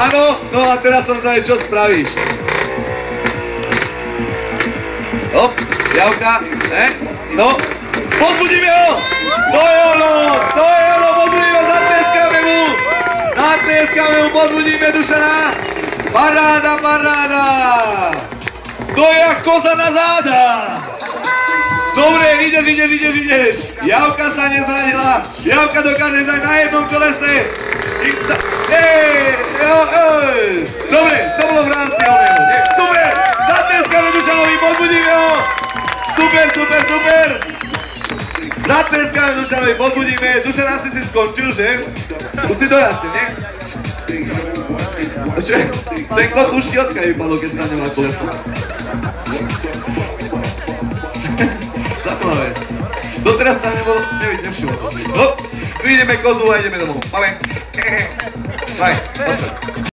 Áno, no a teraz som zvedavý, čo spravíš. Hop, Javka, no, pozbudíme ho! To je ono, pozbudíme ho, zatleskáme mu, pozbudíme Dušana. Paráda. To je jak koza na záda. Dobre, ideš. Javka sa nezranila. Javka dokáže zajť na jednom kolese. Dobre, to bolo v rámci oného. Super, zatleskáme Dušanovi, pozbudíme ho. Super. Zatleskáme Dušanovi, pozbudíme. Dušan asi si skončil, že? Už si dojazde, nie? Ten kot už ti odkiaľ vypadol, keď zraňoval koleso. Zajímavé. Doteraz sa nevšimol som si. No, vyjdeme kozu a ideme domov. Máme. Bye.